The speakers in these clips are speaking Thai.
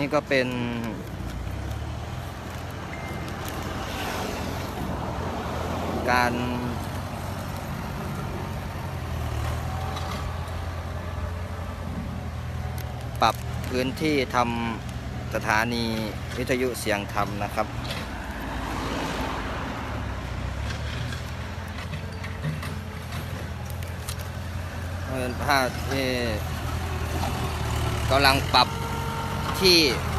นี่ก็เป็นการปรับพื้นที่ทำสถานีวิทยุเสียงธรรมนะครับเป็นภาพที่กำลังปรับที่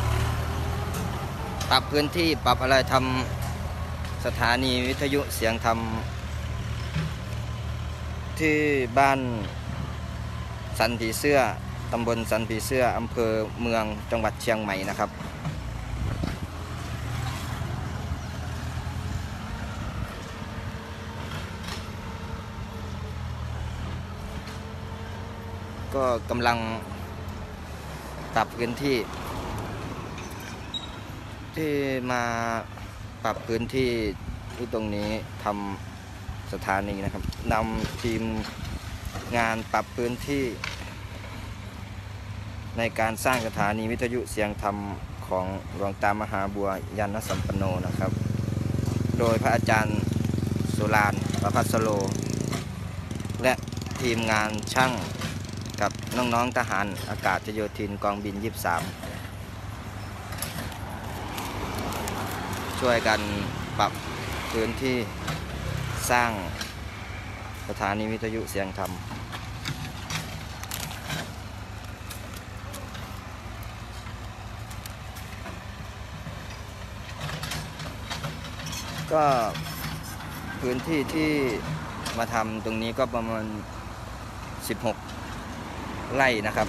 ปรับพื้นที่ปรับอะไรทำสถานีวิทยุเสียงธรรมที่บ้านสันผีเสื้อตำบลสันผีเสื้ออำเภอเมืองจังหวัดเชียงใหม่นะครับก็กำลังปรับพื้นที่มาปรับพื้นที่ที่ตรงนี้ทำสถานีนะครับนำทีมงานปรับพื้นที่ในการสร้างสถานีวิทยุเสียงธรรมของหลวงตามหาบัวยานสัมปันโนนะครับโดยพระอาจารย์สุรานประภัสโลและทีมงานช่างกับน้องๆทหารอากาศโยธินกองบิน 23ช่วยกันปรับพื้นที่สร้างสถานีวิทยุเสียงธรรมก็พื้นที่ที่มาทำตรงนี้ก็ประมาณ16 ไร่นะครับ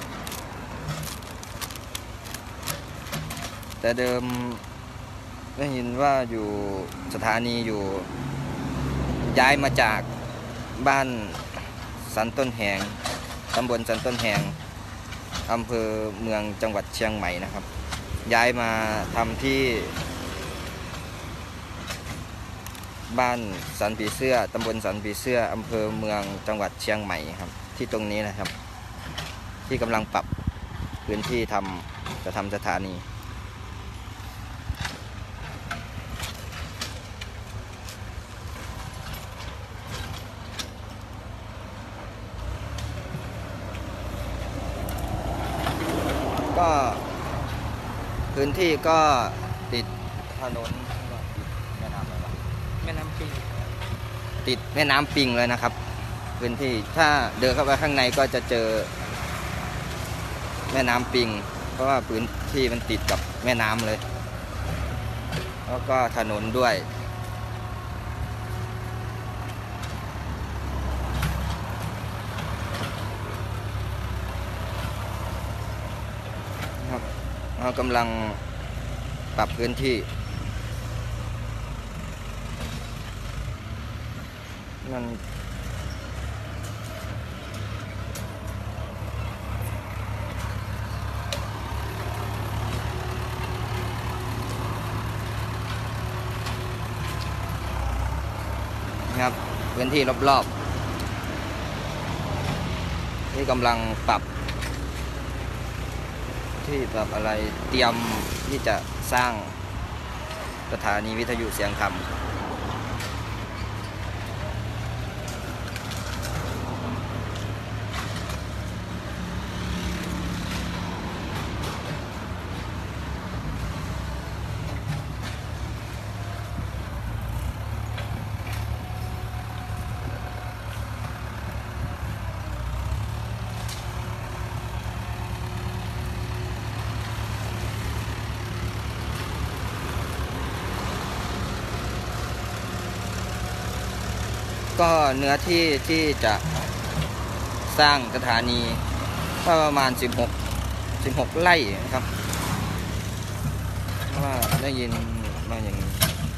แต่เดิมได้ยินว่าอยู่สถานีอยู่ย้ายมาจากบ้านสันต้นแหงตำบลสันต้นแหงอำเภอเมืองจังหวัดเชียงใหม่นะครับย้ายมาทำที่บ้านสันผีเสื้อตำบลสันผีเสื้ออำเภอเมืองจังหวัดเชียงใหม่ครับที่ตรงนี้นะครับที่กำลังปรับพื้นที่จะทำสถานีก็พื้นที่ก็ติดถนนแม่น้ำอะไรวะแม่น้ำปิงติดแม่น้ำปิงเลยนะครับพื้นที่ถ้าเดินเข้าไปข้างในก็จะเจอแม่น้ำปิงเพราะว่าพื้นที่มันติดกับแม่น้ำเลยแล้วก็ถนนด้วยครับเรากำลังปรับพื้นที่มันครับพื้นที่รอบๆที่กำลังปรับที่แบบอะไรเตรียมที่จะสร้างสถานีวิทยุเสียงธรรมก็เนื้อที่ที่จะสร้างสถานีก็ประมาณ16 ไร่นะครับว่าได้ยินมาอย่างนี้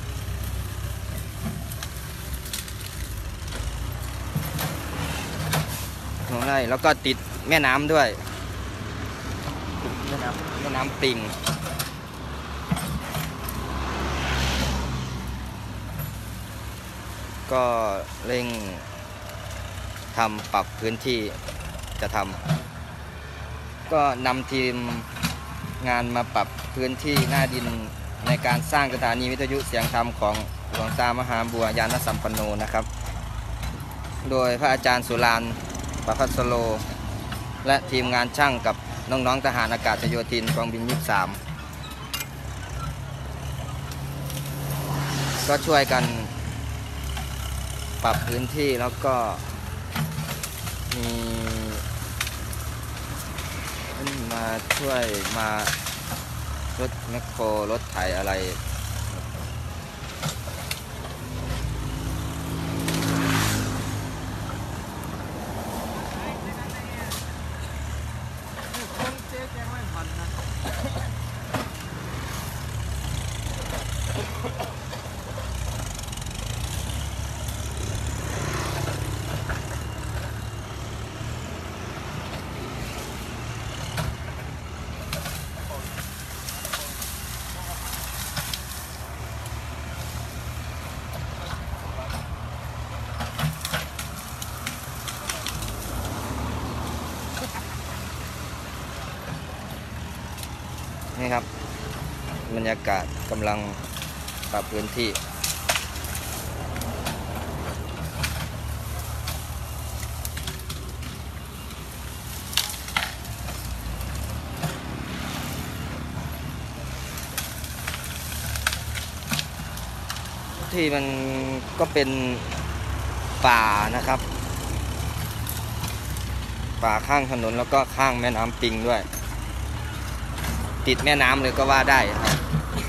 16 ไร่แล้วก็ติดแม่น้ำด้วยแม่น้ำปิง ก็เร่งทำปรับพื้นที่จะทำก็นำทีมงานมาปรับพื้นที่หน้าดินในการสร้างสถานีวิทยุเสียงธรรมของหลวงตามหาบัวยานสัมปันโนนะครับโดยพระอาจารย์สุรานประภัสโลและทีมงานช่างกับน้องๆทหารอากาศโยธินกองบิน23ก็ช่วยกันปรับพื้นที่แล้วก็มีมาช่วยมารถแมคโครรถไถอะไรนี่ครับบรรยากาศกำลังปรับพื้นที่ที่มันก็เป็นป่านะครับป่าข้างถนนแล้วก็ข้างแม่น้ำปิงด้วยติดแม่น้ำเลยก็ว่าได้ครับ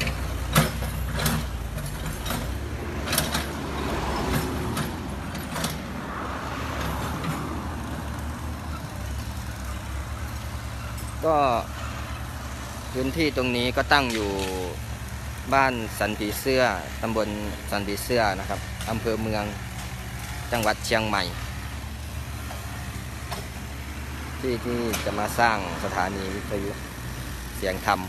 ก็พื้นที่ตรงนี้ก็ตั้งอยู่บ้านสันผีเสื้อตำบลสันผีเสื้อนะครับอำเภอเมืองจังหวัดเชียงใหม่ที่จะมาสร้างสถานีวิทยุเสียงธรรม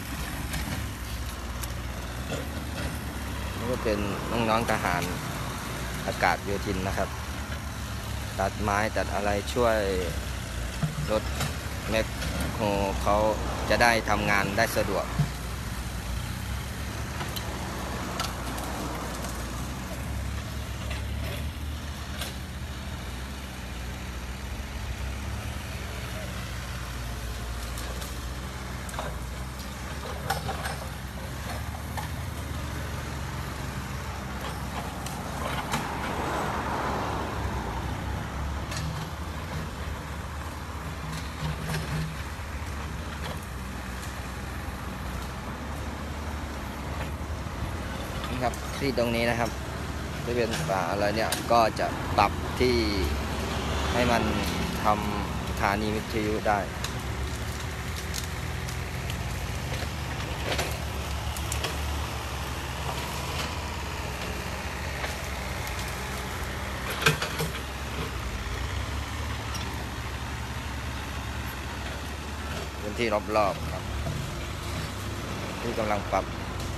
นี่ก็เป็นน้องๆทหารอากาศโยธินนะครับตัดไม้ตัดอะไรช่วยรถแมคโครเขาจะได้ทำงานได้สะดวกครับที่ตรงนี้นะครับที่เป็นป่าอะไรเนี่ยก็จะปรับที่ให้มันทำสถานีวิทยุได้พื้นที่รอบๆครับที่กำลังปรับ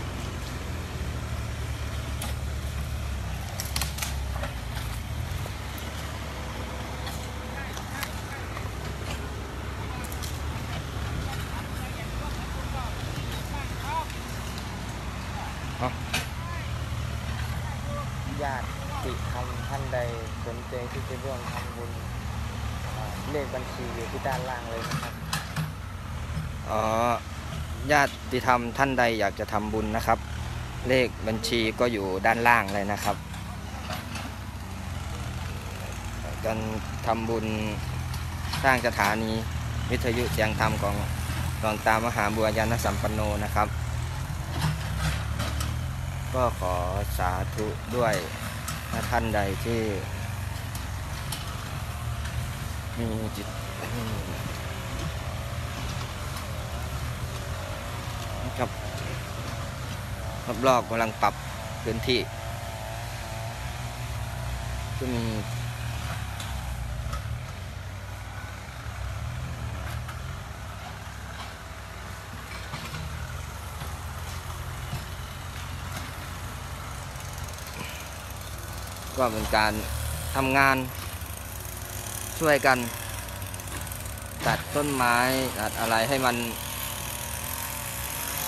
ญาติธรรมท่านใดสนใจที่จะร่วมทำบุญเลขบัญชีอยู่ที่ด้านล่างเลยนะครับญาติธรรมท่านใดอยากจะทำบุญนะครับเลขบัญชีก็อยู่ด้านล่างเลยนะครับการทำบุญสร้างสถานีวิทยุเสียงธรรมของหลวงตามหาบัวยานสัมปันโนนะครับก็ขอสาธุด้วยถ้าท่านใดที่มีจิตครับรอบๆกำลังปรับพื้นที่ก็มีก็เป็นการทำงานช่วยกันตัดต้นไม้ตัดอะไรให้มัน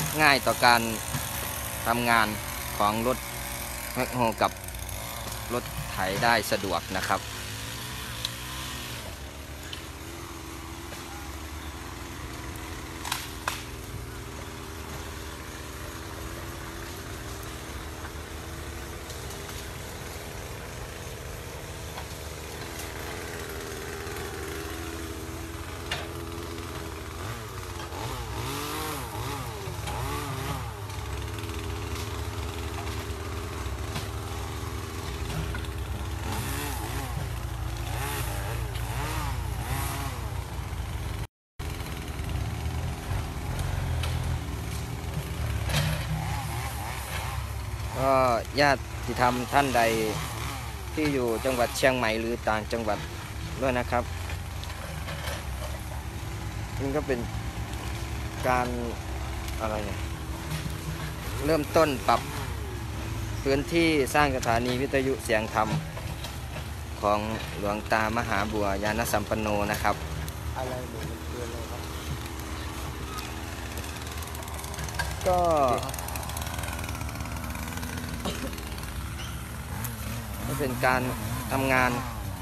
ง่ายต่อการทำงานของรถแมคโฮกับรถไถได้สะดวกนะครับก็ญาติธรรมท่านใดที่อยู่จังหวัดเชียงใหม่หรือต่างจังหวัดด้วยนะครับนี่ก็เป็นการอะไรเนี่ยเริ่มต้นปรับพื้นที่สร้างสถานีวิทยุเสียงธรรมของหลวงตามหาบัวยานสัมปันโนนะครับอะไรหนูมันคืออะไรครับก็เป็นการทำงาน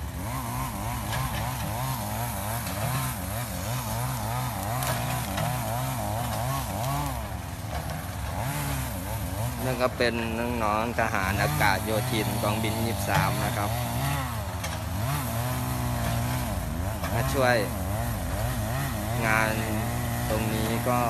นั่นก็เป็นน้องๆทหารอากาศโยธินกองบิน23นะครับมาช่วยงานตรงนี้ก็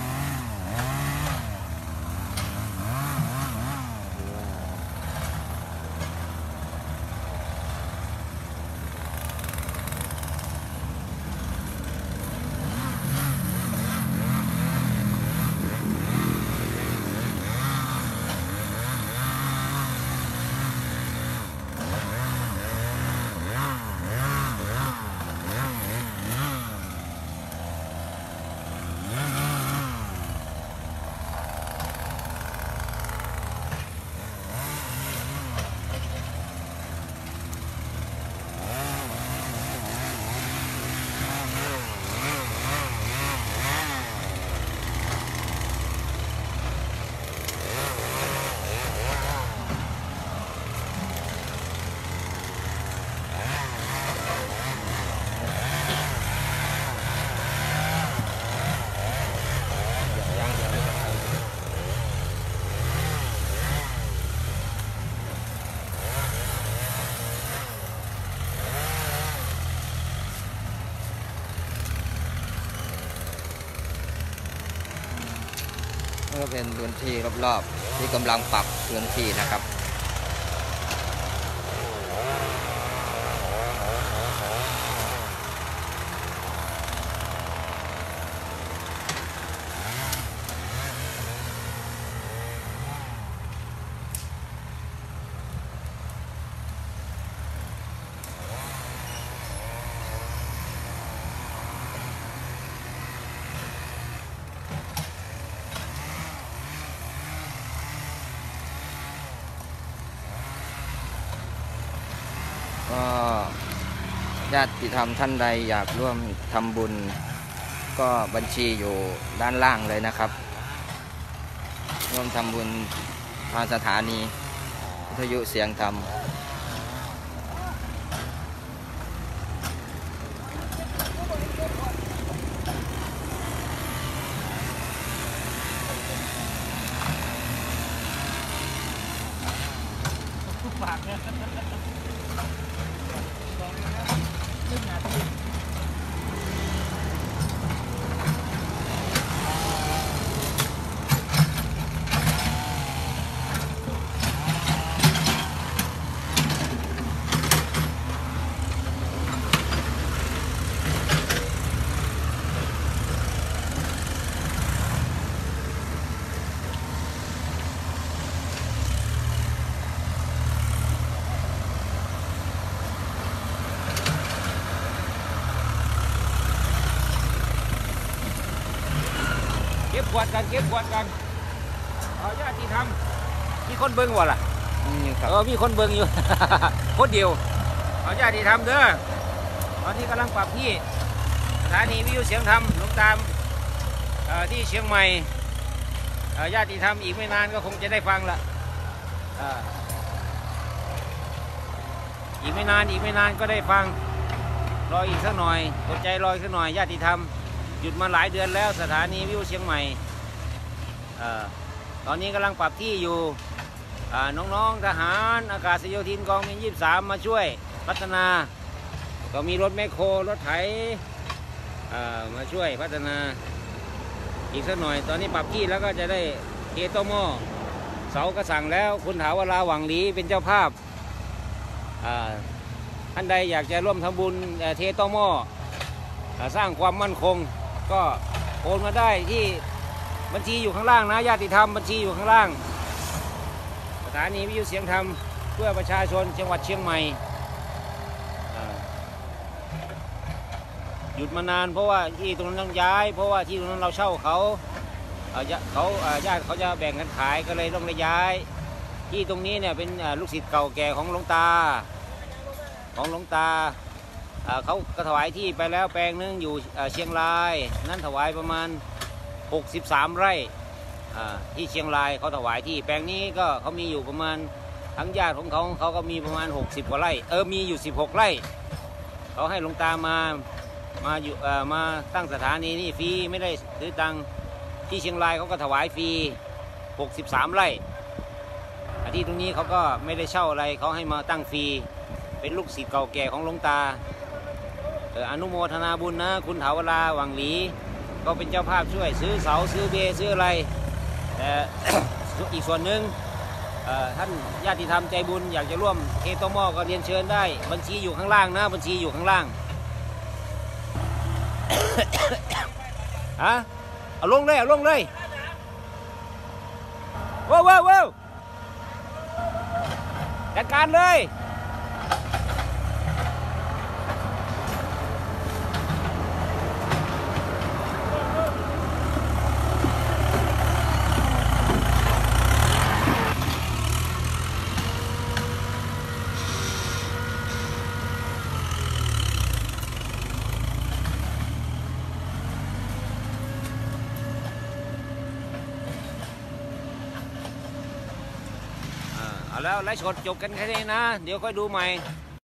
ก็เป็นพื้นที่รอบๆที่กำลังปรับพื้นที่นะครับก็ญาติธรรมท่านใดอยากร่วมทำบุญก็บัญชีอยู่ด้านล่างเลยนะครับร่วมทำบุญทางสถานีวิทยุเสียงธรรมเก็บขวดกันเอาญาติธรรมมีคนเบิ่งวะล่ะนี่ครับมีคนเบิ่งอยู่ คนเดียวเอาญาติธรรมเด้อตอนนี้กำลังปรับที่สถานีวิทยุเสียงธรรมหลวงตามที่เชียงใหม่ญาติธรรมอีกไม่นานก็คงจะได้ฟังละอีกไม่นานก็ได้ฟังรออีกสักหน่อยอดใจรออีกสักหน่อยญาติธรรมหยุดมาหลายเดือนแล้วสถานีวิวเชียงใหม่ตอนนี้กำลังปรับที่อยู่น้องๆทหารอากาศโยธินกองบิน23มาช่วยพัฒนาก็มีรถแมคโครรถไถมาช่วยพัฒนาอีกสักหน่อยตอนนี้ปรับที่แล้วก็จะได้เทโตโม่เสากระสั่งแล้วคุณถาวราหวังหลีเป็นเจ้าภาพท่านใดอยากจะร่วมทำบุญเทโตโม่สร้างความมั่นคงก็โอนมาได้ที่บัญชีอยู่ข้างล่างนะญาติธรรมบัญชีอยู่ข้างล่างสถานีวิทยุเสียงธรรมเพื่อประชาชนจังหวัดเชียงใหม่หยุดมานานเพราะว่าที่ตรงนั้นต้องย้ายเพราะว่าที่ตรงนั้นเราเช่าเขาญาติเขาจะแบ่งกันขายก็เลยต้องได้ย้ายที่ตรงนี้เนี่ยเป็นลูกศิษย์เก่าแก่ของหลวงตาเขาก็ถวายที่ไปแล้วแปลงนึงอยู่เชียงรายนั้นถวายประมาณ63ไร่ที่เชียงรายเขาถวายที่แปลงนี้ก็เขามีอยู่ประมาณทั้งญาติของเขาก็มีประมาณ60กว่าไร่มีอยู่16ไร่เขาให้หลวงตามาอยู่มาตั้งสถานีนี่ฟรีไม่ได้ซื้อตังค์ที่เชียงรายเขาก็ถวายฟรี63ไร่ที่ตรงนี้เขาก็ไม่ได้เช่าอะไรเขาให้มาตั้งฟรีเป็นลูกศิษย์เก่าแก่ของหลวงตาอนุโมทนาบุญนะคุณถาวราหวังหลีก็เป็นเจ้าภาพช่วยซื้อเสาซื้อเบซื้ออะไรแต่ อีกส่วนหนึ่งท่านญาติธรรมใจบุญอยากจะร่วมเทโตโม่ก็เรียนเชิญได้บัญชีอยู่ข้างล่างนะบัญชีอยู่ข้างล่าง เอาลงเลยว้าวจัดการเลยเอาแล้วไลฟ์สดจบกันแค่นี้นะเดี๋ยวค่อยดูใหม่